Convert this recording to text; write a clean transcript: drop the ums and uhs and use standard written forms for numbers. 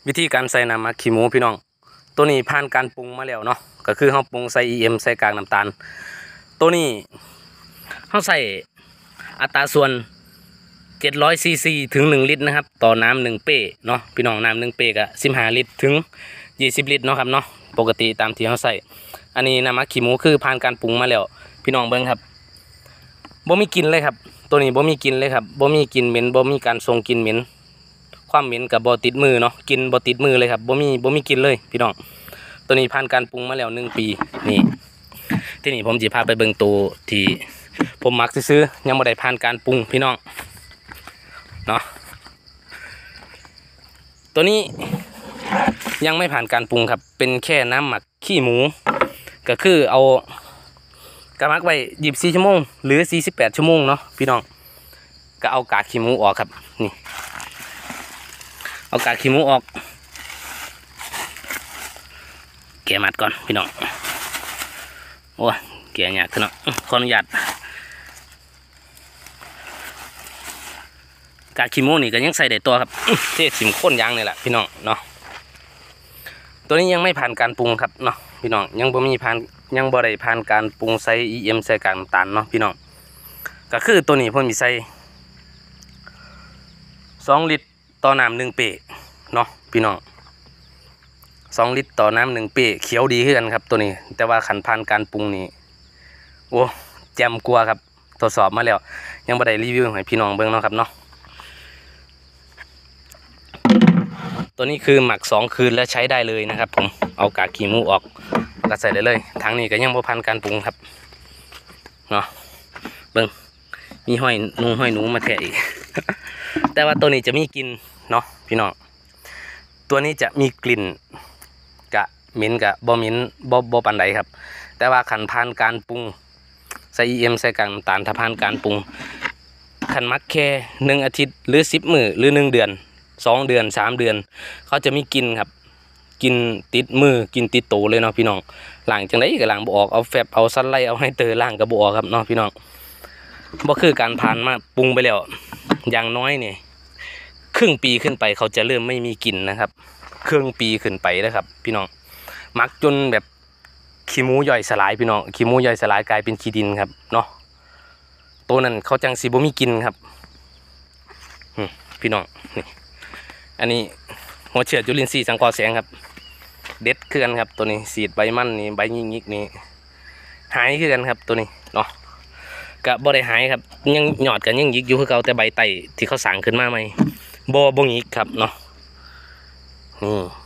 วิธีการใส่น้ำหมักขี้หมูพี่น้องตัวนี้ผ่านการปรุงมาแล้วเนาะก็คือเราปรุงใส่ EM ใส่กากน้ำตาลตัวนี้เราใส่อัตราส่วน700ซีซีถึง1ลิตรนะครับต่อน้ำ1เป้เนาะพี่น้องน้ำ1เป้ก็15ลิตรถึง20ลิตรเนาะครับเนาะปกติตามที่เราใส่อันนี้น้ำหมักขี้หมูคือผ่านการปรุงมาแล้วพี่น้องเบิ่งครับบ่มีกลิ่นเลยครับตัวนี้บ่มีกลิ่นเลยครับบ่มีกลิ่นเหม็นบ่มีการส่งกลิ่นเหม็นความเหม็นกับบ่ติดมือเนาะกินบ่ติดมือเลยครับบ่มีกลิ่นเลยพี่น้องตัวนี้ผ่านการปรุงมาแล้ว1ปีนี่ที่นี่ผมจะพาไปเบิ่งตัวที่ผมมักซื้อยังบ่ได้ผ่านการปรุงพี่น้องเนาะตัวนี้ยังไม่ผ่านการปรุงครับเป็นแค่น้ำหมักขี้หมูก็คือเอากระมักไว้24ชั่วโมงหรือ48ชั่วโมงเนาะพี่น้องก็เอากากขี้หมูออกครับนี่เอากากขี้หมูออกแกะมัดก่อนพี่น้องโอ้แกะยากขึ้นเนาะขออนุญาตกากขี้หมูนี่ก็ยังใส่ได้ตัวครับเทสิมข้นยางนี่แหละพี่น้องเนาะตัวนี้ยังไม่ผ่านการปรุงครับเนาะพี่น้องยังบ่ได้ผ่านการปรุงใส่ EM ใส่กากน้ำตาลเนาะพี่น้องก็คือตัวนี้ผมมีใส่2ลิตรต่อน้ำ1เป้เนาะพี่น้อง2ลิตรต่อน้ำ1เป้เขียวดีขึ้นกันครับตัวนี้แต่ว่าขันผ่านการปรุงนี่โอ้แจ่มกลัวครับทดสอบมาแล้วยังบ่ได้รีวิวให้พี่น้องเบิ่งเนาะครับเนาะตัวนี้คือหมัก2คืนแล้วใช้ได้เลยนะครับผมเอากากขี้หมูออกก็ใส่ได้เลยทางนี้ก็ยังบ่ผ่านการปรุงครับเนาะเบิ่งมีห้อยหนูมาแทะอีก แต่ว่าตัวนี้จะมีกลิ่นเนาะพี่น้องตัวนี้จะมีกลิ่นกะเหม็นกะบ่เหม็นบ่ปานใดครับแต่ว่าขันผ่านการปรุงใส่ EM ใส่กากน้ำตาลถ้าผ่านการปรุงขันมักแค่1อาทิตย์หรือ10มื้อหรือ1เดือน2เดือน3เดือนเขาจะมีกลิ่นครับกินติดมือกินติดโตเลยเนาะพี่น้องล้างจังได๋ก็ล้างบ่ออกเอาแฟบเอาซันไลเอาให้เตอล้างก็บ่ออกครับเนาะพี่น้องบ่คือการผ่านมาปรุงไปแล้วอย่างน้อยนี่ครึ่งปีขึ้นไปเขาจะเริ่มไม่มีกลิ่นนะครับครึ่งปีขึ้นไปนะครับพี่น้องมักจนแบบขี้หมูย่อยสลายพี่น้องขี้หมูย่อยสลายกลายเป็นขี้ดินครับเนาะตัวนั้นเขาจังสิบ่มีกลิ่นครับพี่น้องนี่อันนี้หัวเชื้อจุลินทรีย์สังเคราะห์แสงครับเด็ดคือกันครับตัวนี้สีดใบมันนี่ใบยิกนี่หายคือกันครับตัวนี้เนาะกะบ่ได้หายครับยังหยอดกันยังยิกอยู่คือเก่าแต่ใบไต่ที่เขาสางขึ้นมาใหม่บ่ยิกครับเนาะ